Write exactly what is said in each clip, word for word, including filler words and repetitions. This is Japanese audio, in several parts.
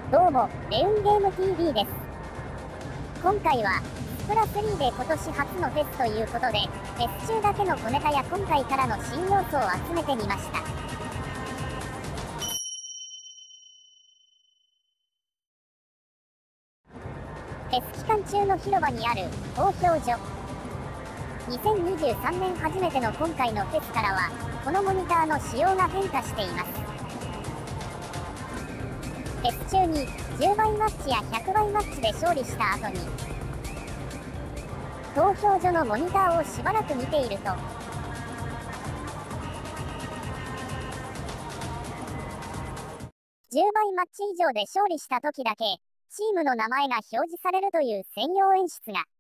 どうも、レウンゲーム ティーブイ です。今回は、スプラスリーで今年初のフェスということで、フェス中だけの小ネタや今回からの新要素を集めてみました。フェス期間中の広場にある投票所。にせんにじゅうさんねん初めての今回のフェスからは、このモニターの仕様が変化しています。フェス中にじゅうばいマッチやひゃくばいマッチで勝利した後に、投票所のモニターをしばらく見ていると、じゅうばいマッチ以上で勝利した時だけ、チームの名前が表示されるという専用演出が。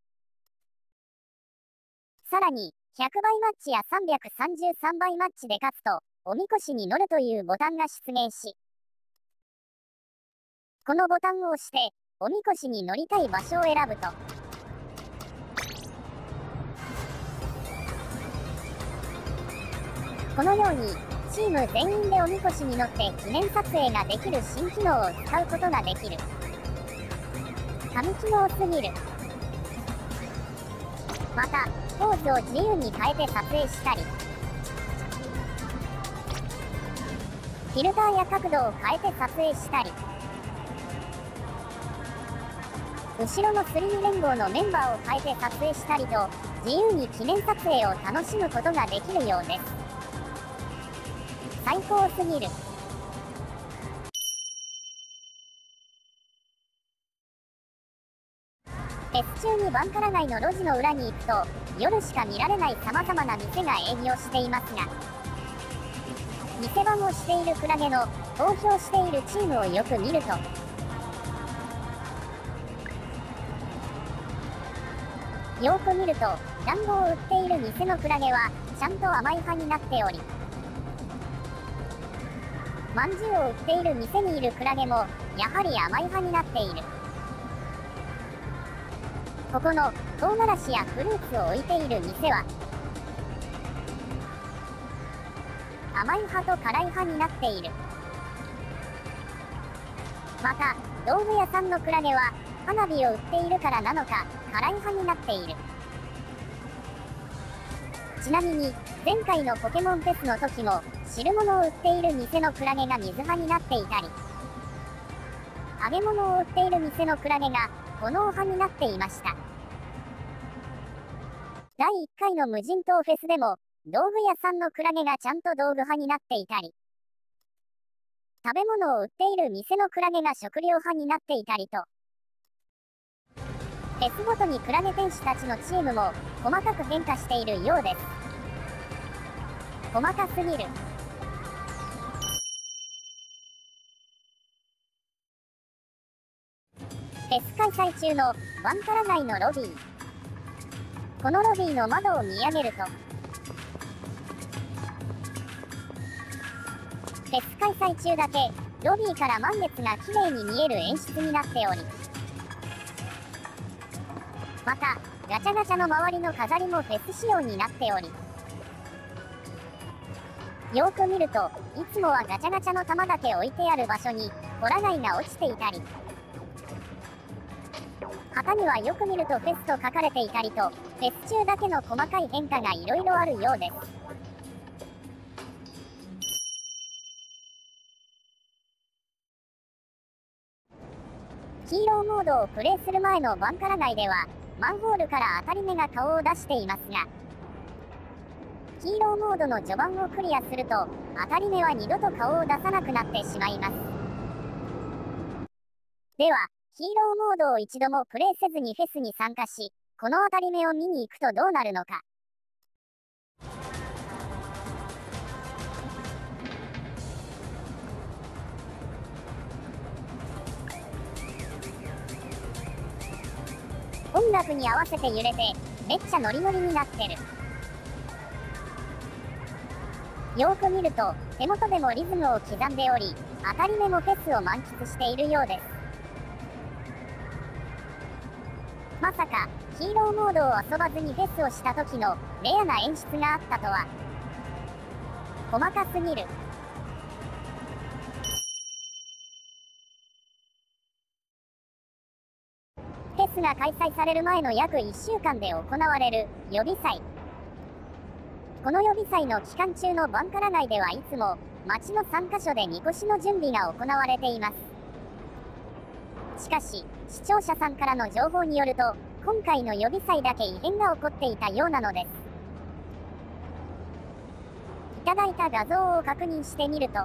さらに、ひゃくばいマッチやさんびゃくさんじゅうさんばいマッチで勝つと、おみこしに乗るというボタンが出現し、このボタンを押して、おみこしに乗りたい場所を選ぶと、このように、チーム全員でおみこしに乗って記念撮影ができる新機能を使うことができる。神機能すぎる。また、ポーズを自由に変えて撮影したり、フィルターや角度を変えて撮影したり、後ろのスリー連合のメンバーを変えて撮影したりと、自由に記念撮影を楽しむことができるようです。最高すぎる。フェス中にバンカラ街の路地の裏に行くと、夜しか見られない様々な店が営業していますが、店番をしているクラゲの投票しているチームをよく見ると、よく見ると、団子を売っている店のクラゲは、ちゃんと甘い派になっており、まんじゅうを売っている店にいるクラゲも、やはり甘い派になっている。ここの、唐辛子やフルーツを置いている店は、甘い派と辛い派になっている。また、道具屋さんのクラゲは、花火を売っているからなのか、辛い派になっている。ちなみに、前回のポケモンフェスの時も、汁物を売っている店のクラゲが水派になっていたり、揚げ物を売っている店のクラゲが、炎派になっていました。だいいっかいの無人島フェスでも、道具屋さんのクラゲがちゃんと道具派になっていたり、食べ物を売っている店のクラゲが食料派になっていたりと、フェスごとにクラゲ天使たちのチームも細かく変化しているようです。細かすぎる。フェス開催中のバンカラ街のロビー。このロビーの窓を見上げると、フェス開催中だけロビーから満月が綺麗に見える演出になっており、また、ガチャガチャの周りの飾りもフェス仕様になっており、よく見ると、いつもはガチャガチャの玉だけ置いてある場所に、ホラ貝が落ちていたり、旗にはよく見るとフェスと書かれていたりと、フェス中だけの細かい変化がいろいろあるようです。ヒーローモードをプレイする前のバンカラ街では、マンホールから当たり目が顔を出していますが、ヒーローモードの序盤をクリアすると、当たり目は二度と顔を出さなくなってしまいます。では、ヒーローモードを一度もプレイせずにフェスに参加し、この当たり目を見に行くとどうなるのか。音楽に合わせて揺れて、めっちゃノリノリになってる。よく見ると、手元でもリズムを刻んでおり、当たり目もフェスを満喫しているようです。まさか、ヒーローモードを遊ばずにフェスをした時のレアな演出があったとは。細かすぎる。 スが開催される前の約いっしゅうかんで行われる予備祭。この予備祭の期間中のバンカラ街ではいつも町のさんかしょでみこしの準備が行われています。しかし、視聴者さんからの情報によると、今回の予備祭だけ異変が起こっていたようなのです。いただいた画像を確認してみると、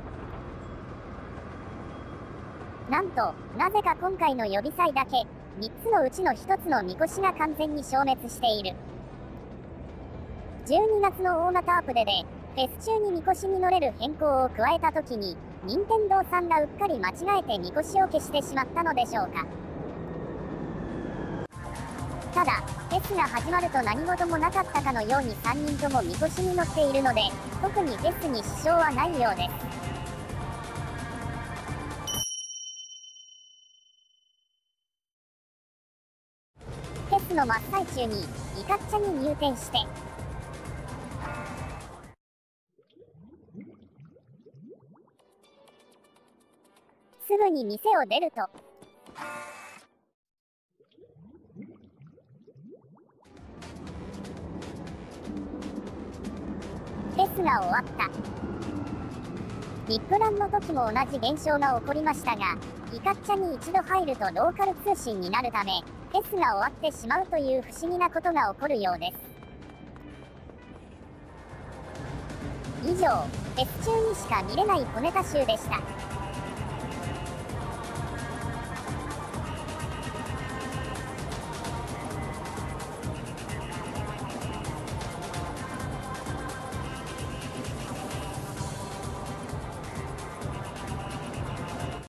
なんと、なぜか今回の予備祭だけ、みっつのうちのひとつのみこしが完全に消滅している。じゅうにがつの大型アップデで、フェス中にみこしに乗れる変更を加えたときに、任天堂さんがうっかり間違えてみこしを消してしまったのでしょうか。ただ、フェスが始まると何事もなかったかのようにさんにんともみこしに乗っているので、特にフェスに支障はないようです。フェスの真っ最中にイカッチャに入店して、すぐに店を出ると、フェスが終わった。ビッグランの時も同じ現象が起こりましたが、イカッチャに一度入るとローカル通信になるため、フェスが終わってしまうという不思議なことが起こるようです。以上、フェス中にしか見れない小ネタ集でした。